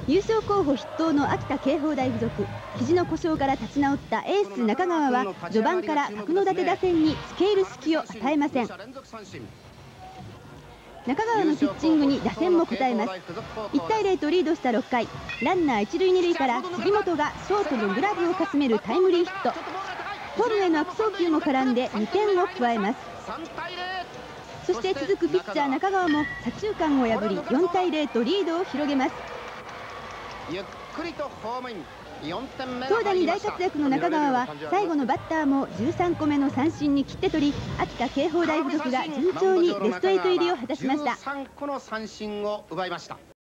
優勝候補筆頭の秋田慶法大附属、肘の故障から立ち直ったエース中川は序盤から角館打線に付け入る隙を与えません。中川のピッチングに打線も応えます。1対0とリードした6回、ランナー1塁2塁から杉本がショートのグラブをかすめるタイムリーヒット。ホームへの悪送球も絡んで2点を加えます。そして続くピッチャー中川も左中間を破り4対0とリードを広げます。投打に大活躍の中川は最後のバッターも13個目の三振に切って取り、秋田慶法大附属が順調にベスト8入りを果たしました。 13個の三振を奪いました。